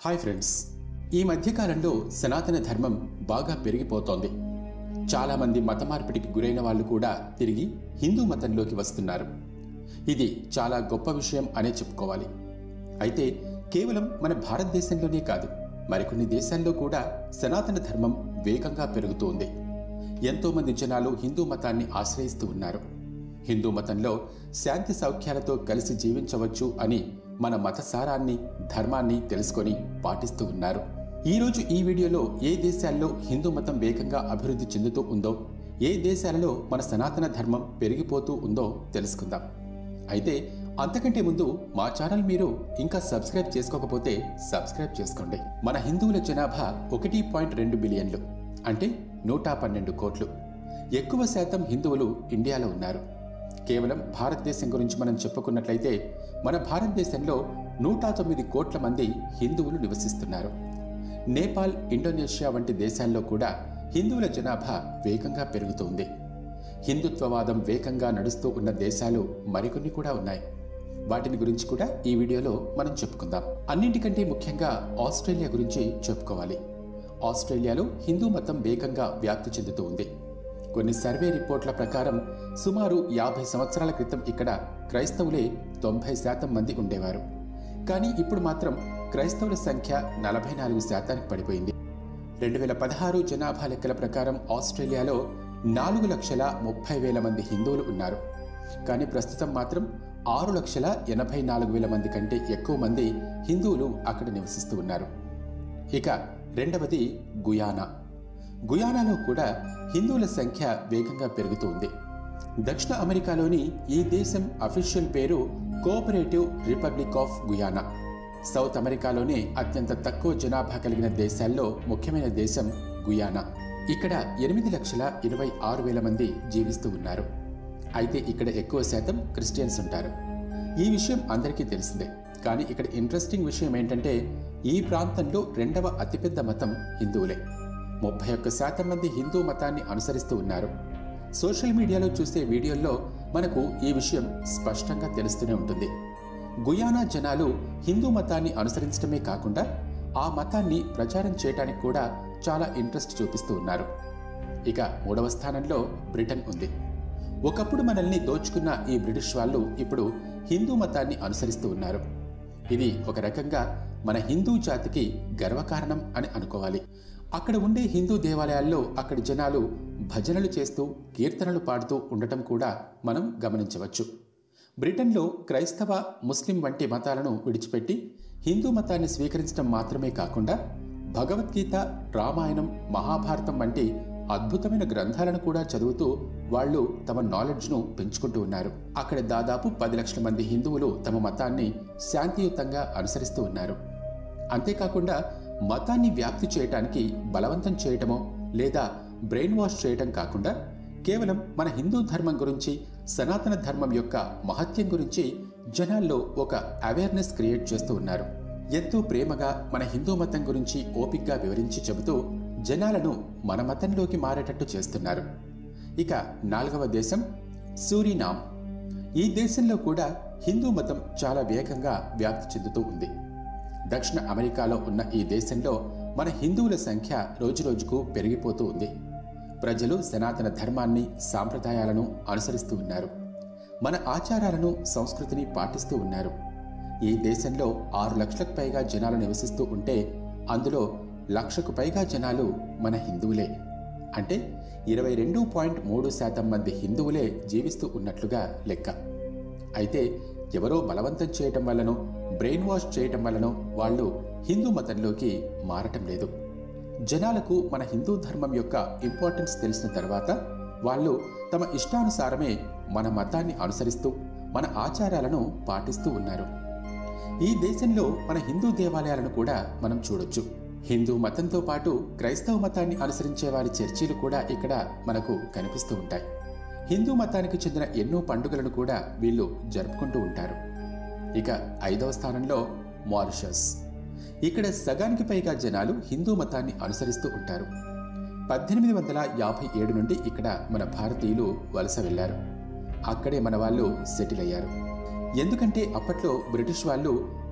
Hi friends, ఈ మధ్యకాలంలో సనాతన ధర్మం బాగా పెరిగిపోతోంది. చాలామంది మత మార్పిడికి గురైన వాళ్ళు కూడా తిరిగి హిందూ మతంలోకి వస్తున్నారు. ఇది చాలా గొప్ప విషయం అనే చెప్పుకోవాలి. అయితే కేవలం మన భారతదేశంలోనే కాదు, మరికొన్ని దేశాల్లో కూడా సనాతన ధర్మం వేగంగా పెరుగుతోంది. ఎంతోమంది జనాలు హిందూ మతాన్ని ఆశ్రయిస్తూ ఉన్నారు. హిందూ మతంలో శాంతి సౌఖ్యాలతో కలిసి జీవించవచ్చు అని మన మత సారాన్ని, ధర్మాన్ని తెలుసుకొని పాటిస్తూ ఉన్నారు. ఈరోజు ఈ వీడియోలో ఏ దేశాల్లో హిందూ మతం వేగంగా అభివృద్ధి చెందుతూ ఉందో, ఏ దేశాలలో మన సనాతన ధర్మం పెరిగిపోతూ ఉందో తెలుసుకుందాం. అయితే అంతకంటే ముందు మా ఛానల్ మీరు ఇంకా సబ్స్క్రైబ్ చేసుకోకపోతే సబ్స్క్రైబ్ చేసుకోండి. మన హిందువుల జనాభా 1.2 బిలియన్లు, అంటే 112 కోట్లు. ఎక్కువ శాతం హిందువులు ఇండియాలో ఉన్నారు. కేవలం భారతదేశం గురించి మనం చెప్పుకున్నట్లయితే మన భారతదేశంలో 109 కోట్ల మంది హిందువులు నివసిస్తున్నారు. నేపాల్, ఇండోనేషియా వంటి దేశాల్లో కూడా హిందువుల జనాభా వేగంగా పెరుగుతుంది. హిందుత్వవాదం వేగంగా నడుస్తూ ఉన్న దేశాలు మరికొన్ని కూడా ఉన్నాయి. వాటిని గురించి కూడా ఈ వీడియోలో మనం చెప్పుకుందాం. అన్నింటికంటే ముఖ్యంగా ఆస్ట్రేలియా గురించి చెప్పుకోవాలి. ఆస్ట్రేలియాలో హిందూ మతం వేగంగా వ్యాప్తి చెందుతూ ఉంది. కొన్ని సర్వే రిపోర్ట్ల ప్రకారం సుమారు 50 సంవత్సరాల క్రితం ఇక్కడ క్రైస్తవులే 90% మంది ఉండేవారు. కానీ ఇప్పుడు మాత్రం క్రైస్తవుల సంఖ్య 44% పడిపోయింది. 2016 జనాభా లెక్కల ప్రకారం ఆస్ట్రేలియాలో 4,30,000 మంది హిందువులు ఉన్నారు. కానీ ప్రస్తుతం మాత్రం 6,84,000 మంది కంటే ఎక్కువ మంది హిందువులు అక్కడ నివసిస్తూ ఉన్నారు. ఇక రెండవది గుయానా. గుయానాలో కూడా హిందువుల సంఖ్య వేగంగా పెరుగుతుంది. దక్షిణ అమెరికాలోని ఈ దేశం అఫీషియల్ పేరు Cooperative Republic of Guyana. South అమెరికాలోనే అత్యంత తక్కువ జనాభా కలిగిన దేశాల్లో ముఖ్యమైన దేశం గుయానా. ఇక్కడ 8,26,000 మంది జీవిస్తూ ఉన్నారు. అయితే ఇక్కడ ఎక్కువ శాతం క్రిస్టియన్స్ ఉంటారు. ఈ విషయం అందరికీ తెలిసిందే. కానీ ఇక్కడ ఇంట్రెస్టింగ్ విషయం ఏంటంటే ఈ ప్రాంతంలో రెండవ అతిపెద్ద మతం హిందువులే. 31% మంది హిందూ మతాన్ని అనుసరిస్తూ ఉన్నారు. సోషల్ మీడియాలో చూసే వీడియోల్లో మనకు ఈ విషయం స్పష్టంగా తెలుస్తూనే ఉంటుంది. గుయానా జనాలు హిందూ మతాన్ని అనుసరించడమే కాకుండా ఆ మతాన్ని ప్రచారం చేయడానికి కూడా చాలా ఇంట్రెస్ట్ చూపిస్తూ ఉన్నారు. ఇక మూడవ స్థానంలో బ్రిటన్ ఉంది. ఒకప్పుడు మనల్ని దోచుకున్న ఈ బ్రిటిష్ వాళ్ళు ఇప్పుడు హిందూ మతాన్ని అనుసరిస్తూ ఉన్నారు. ఇది ఒక రకంగా మన హిందూ జాతికి గర్వకారణం అని అనుకోవాలి. అక్కడ ఉండే హిందూ దేవాలయాల్లో అక్కడి జనాలు భజనలు చేస్తూ, కీర్తనలు పాడుతూ ఉండటం కూడా మనం గమనించవచ్చు. బ్రిటన్లో క్రైస్తవ, ముస్లిం వంటి మతాలను విడిచిపెట్టి హిందూ మతాన్ని స్వీకరించడం మాత్రమే కాకుండా భగవద్గీత, రామాయణం, మహాభారతం వంటి అద్భుతమైన గ్రంథాలను కూడా చదువుతూ వాళ్ళు తమ నాలెడ్జ్ను పెంచుకుంటూ ఉన్నారు. అక్కడ దాదాపు 10 లక్షల మంది హిందువులు తమ మతాన్ని శాంతియుతంగా అనుసరిస్తూ ఉన్నారు. అంతేకాకుండా మతాన్ని వ్యాప్తి చేయటానికి బలవంతం చేయటమో లేదా బ్రెయిన్ వాష్ చేయటం కాకుండా కేవలం మన హిందూ ధర్మం గురించి, సనాతన ధర్మం యొక్క మహత్యం గురించి జనాల్లో ఒక అవేర్నెస్ క్రియేట్ చేస్తూ ఉన్నారు. ఎంతో ప్రేమగా మన హిందూ మతం గురించి ఓపికగా వివరించి చెబుతూ జనాలను మన మతంలోకి మారేటట్టు చేస్తున్నారు. ఇక 4వ దేశం సూరినామ్. ఈ దేశంలో కూడా హిందూ మతం చాలా వేగంగా వ్యాప్తి చెందుతూ ఉంది. దక్షిణ అమెరికాలో ఉన్న ఈ దేశంలో మన హిందువుల సంఖ్య రోజురోజుకు పెరిగిపోతూ ఉంది. ప్రజలు సనాతన ధర్మాన్ని, సాంప్రదాయాలను అనుసరిస్తూ ఉన్నారు. మన ఆచారాలను, సంస్కృతిని పాటిస్తూ ఉన్నారు. ఈ దేశంలో 6 లక్షలకు పైగా జనాలు నివసిస్తూ ఉంటే అందులో 1,00,000కు పైగా జనాలు మన హిందువులే. అంటే 22.3% మంది హిందువులే జీవిస్తూ ఉన్నట్లుగా లెక్క. అయితే ఎవరో బలవంతం చేయటం వల్లనో, బ్రెయిన్ వాష్ చేయటం వల్లనో వాళ్ళు హిందూ మతంలోకి మారటం లేదు. జనాలకు మన హిందూ ధర్మం యొక్క ఇంపార్టెన్స్ తెలిసిన తర్వాత వాళ్ళు తమ ఇష్టానుసారమే మన మతాన్ని అనుసరిస్తూ మన ఆచారాలను పాటిస్తూ ఉన్నారు. ఈ దేశంలో మన హిందూ దేవాలయాలను కూడా మనం చూడొచ్చు. హిందూ మతంతో పాటు క్రైస్తవ మతాన్ని అనుసరించే వారి చర్చిలు కూడా ఇక్కడ మనకు కనిపిస్తూ ఉంటాయి. హిందూ మతానికి చెందిన ఎన్నో పండుగలను కూడా వీళ్ళు జరుపుకుంటూ ఉంటారు. ఇక 5వ స్థానంలో మారిషస్. ఇక్కడ సగానికి పైగా జనాలు హిందూ మతాన్ని అనుసరిస్తూ ఉంటారు. 1857 నుండి ఇక్కడ మన భారతీయులు వలస వెళ్లారు. అక్కడే మన వాళ్ళు సెటిల్ అయ్యారు. ఎందుకంటే అప్పట్లో బ్రిటిష్ వాళ్ళు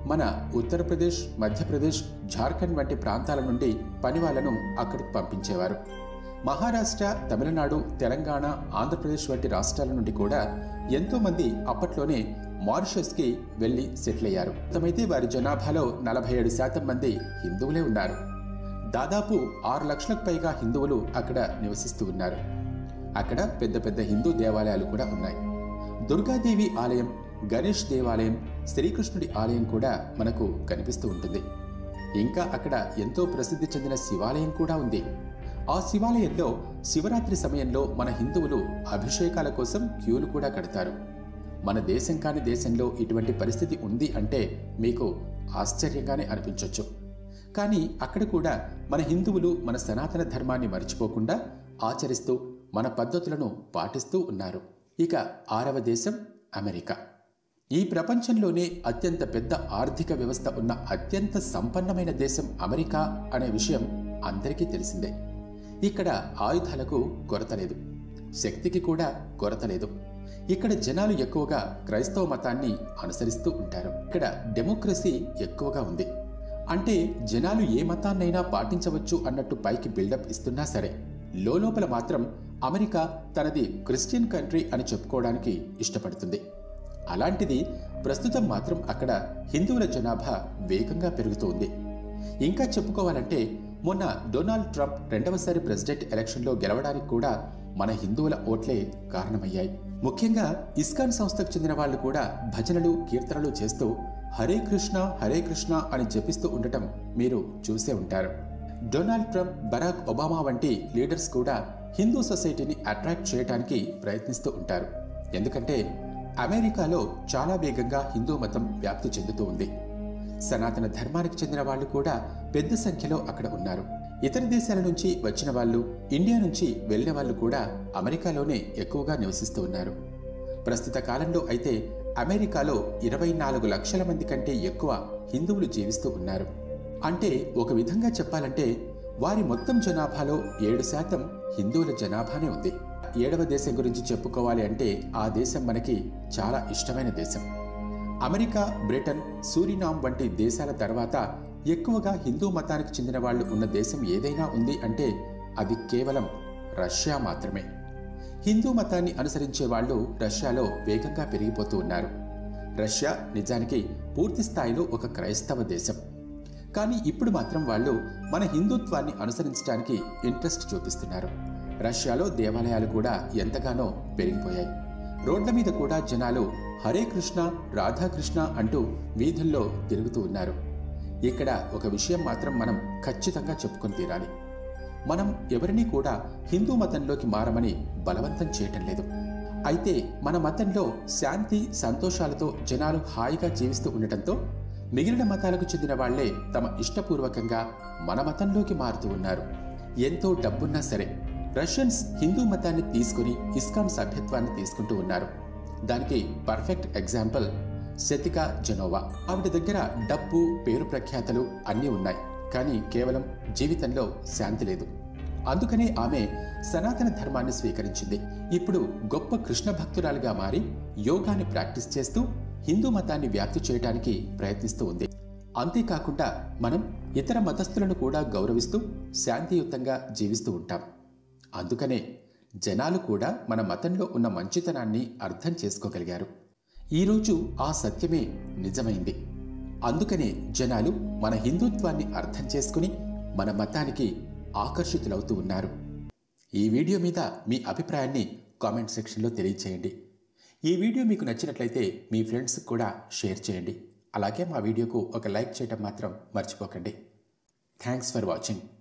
మన ఉత్తరప్రదేశ్, మధ్యప్రదేశ్, జార్ఖండ్ వంటి ప్రాంతాల నుండి పనివాళ్లను అక్కడికి పంపించేవారు. మహారాష్ట్ర, తమిళనాడు, తెలంగాణ, ఆంధ్రప్రదేశ్ వంటి రాష్ట్రాల నుండి కూడా ఎంతోమంది అప్పట్లోనే మారిషస్కి వెళ్లి సెటిల్ అయ్యారు. మొత్తమైతే వారి జనాభాలో 47% మంది హిందువులే ఉన్నారు. దాదాపు 6 లక్షలకు పైగా హిందువులు అక్కడ నివసిస్తూ ఉన్నారు. అక్కడ పెద్ద పెద్ద హిందూ దేవాలయాలు కూడా ఉన్నాయి. దుర్గాదేవి ఆలయం, గణేష్ దేవాలయం, శ్రీకృష్ణుడి ఆలయం కూడా మనకు కనిపిస్తూ ఉంటుంది. ఇంకా అక్కడ ఎంతో ప్రసిద్ధి చెందిన శివాలయం కూడా ఉంది. ఆ శివాలయంలో శివరాత్రి సమయంలో మన హిందువులు అభిషేకాల కోసం క్యూలు కూడా కడతారు. మన దేశం కాని దేశంలో ఇటువంటి పరిస్థితి ఉంది అంటే మీకు ఆశ్చర్యంగానే అనిపించవచ్చు. కానీ అక్కడ కూడా మన హిందువులు మన సనాతన ధర్మాన్ని మర్చిపోకుండా ఆచరిస్తూ మన పద్ధతులను పాటిస్తూ ఉన్నారు. ఇక 6వ దేశం అమెరికా. ఈ ప్రపంచంలోనే అత్యంత పెద్ద ఆర్థిక వ్యవస్థ ఉన్న అత్యంత సంపన్నమైన దేశం అమెరికా అనే విషయం అందరికీ తెలిసిందే. ఇక్కడ ఆయుధాలకు కొరత లేదు, శక్తికి కూడా కొరత లేదు. ఇక్కడ జనాలు ఎక్కువగా క్రైస్తవ మతాన్ని అనుసరిస్తూ ఉంటారు. ఇక్కడ డెమోక్రసీ ఎక్కువగా ఉంది. అంటే జనాలు ఏ మతాన్నైనా పాటించవచ్చు అన్నట్టు పైకి బిల్డప్ ఇస్తున్నా సరే, లోపల మాత్రం అమెరికా తనది క్రిస్టియన్ కంట్రీ అని చెప్పుకోవడానికి ఇష్టపడుతుంది. అలాంటిది ప్రస్తుతం మాత్రం అక్కడ హిందువుల జనాభా వేగంగా పెరుగుతూ ఉంది. ఇంకా చెప్పుకోవాలంటే మొన్న డొనాల్డ్ ట్రంప్ 2వసారి ప్రెసిడెంట్ ఎలక్షన్లో గెలవడానికి కూడా మన హిందువుల ఓట్లే కారణమయ్యాయి. ముఖ్యంగా ఇస్కాన్ సంస్థకు చెందిన వాళ్ళు కూడా భజనలు, కీర్తనలు చేస్తూ హరే కృష్ణ అని జపిస్తూ ఉండటం మీరు చూసే ఉంటారు. డొనాల్డ్ ట్రంప్, బరాక్ ఒబామా వంటి లీడర్స్ కూడా హిందూ సొసైటీని అట్రాక్ట్ చేయడానికి ప్రయత్నిస్తూ ఉంటారు. ఎందుకంటే అమెరికాలో చాలా వేగంగా హిందూ మతం వ్యాప్తి చెందుతూ ఉంది. సనాతన ధర్మానికి చెందిన వాళ్ళు కూడా పెద్ద సంఖ్యలో అక్కడ ఉన్నారు. ఇతర దేశాల నుంచి వచ్చిన వాళ్ళు, ఇండియా నుంచి వెళ్లిన వాళ్ళు కూడా అమెరికాలోనే ఎక్కువగా నివసిస్తూ ఉన్నారు. ప్రస్తుత కాలంలో అయితే అమెరికాలో 24 లక్షల మంది కంటే ఎక్కువ హిందువులు జీవిస్తూ ఉన్నారు. అంటే ఒక విధంగా చెప్పాలంటే వారి మొత్తం జనాభాలో 7% హిందువుల జనాభానే ఉంది. 7వ దేశం గురించి చెప్పుకోవాలి అంటే ఆ దేశం మనకి చాలా ఇష్టమైన దేశం. అమెరికా, బ్రిటన్, సూరినామ్ వంటి దేశాల తర్వాత ఎక్కువగా హిందూ మతానికి చెందిన వాళ్ళు ఉన్న దేశం ఏదైనా ఉంది అంటే అది కేవలం రష్యా మాత్రమే. హిందూ మతాన్ని అనుసరించే వాళ్ళు రష్యాలో వేగంగా పెరిగిపోతూ ఉన్నారు. రష్యా నిజానికి పూర్తి స్థాయిలో ఒక క్రైస్తవ దేశం. కానీ ఇప్పుడు మాత్రం వాళ్ళు మన హిందుత్వాన్ని అనుసరించడానికి ఇంట్రెస్ట్ చూపిస్తున్నారు. రష్యాలో దేవాలయాలు కూడా ఎంతగానో పెరిగిపోయాయి. రోడ్ల మీద కూడా జనాలు హరే కృష్ణ, రాధాకృష్ణ అంటూ వీధుల్లో తిరుగుతూ ఉన్నారు. ఇక్కడ ఒక విషయం మాత్రం మనం ఖచ్చితంగా చెప్పుకొని తీరాలి. మనం ఎవరినీ కూడా హిందూ మతంలోకి మారమని బలవంతం చేయటం లేదు. అయితే మన మతంలో శాంతి, సంతోషాలతో జనాలు హాయిగా జీవిస్తూ ఉండటంతో మిగిలిన మతాలకు చెందిన వాళ్లే తమ ఇష్టపూర్వకంగా మన మతంలోకి మారుతూ ఉన్నారు. ఎంతో డబ్బున్నా సరే రష్యన్స్ హిందూ మతాన్ని తీసుకుని ఇస్కాన్ సభ్యత్వాన్ని తీసుకుంటూ ఉన్నారు. దానికి పర్ఫెక్ట్ ఎగ్జాంపుల్ సెతికా జెనోవా. ఆవిడ దగ్గర డబ్బు, పేరు ప్రఖ్యాతలు అన్నీ ఉన్నాయి, కానీ కేవలం జీవితంలో శాంతి లేదు. అందుకనే ఆమె సనాతన ధర్మాన్ని స్వీకరించింది. ఇప్పుడు గొప్ప కృష్ణ భక్తురాలుగా మారి యోగాని ప్రాక్టీస్ చేస్తూ హిందూ మతాన్ని వ్యాప్తి చేయడానికి ప్రయత్నిస్తూ ఉంది. అంతేకాకుండా మనం ఇతర మతస్థులను కూడా గౌరవిస్తూ శాంతియుతంగా జీవిస్తూ ఉంటాం. అందుకనే జనాలు కూడా మన మతంలో ఉన్న మంచితనాన్ని అర్థం చేసుకోగలిగారు. ఈరోజు ఆ సత్యమే నిజమైంది. అందుకనే జనాలు మన హిందుత్వాన్ని అర్థం చేసుకుని మన మతానికి ఆకర్షితులవుతూ ఉన్నారు. ఈ వీడియో మీద మీ అభిప్రాయాన్ని కామెంట్ సెక్షన్లో తెలియచేయండి. ఈ వీడియో మీకు నచ్చినట్లయితే మీ ఫ్రెండ్స్కి కూడా షేర్ చేయండి. అలాగే మా వీడియోకు ఒక లైక్ చేయడం మాత్రం మర్చిపోకండి. Thanks for watching.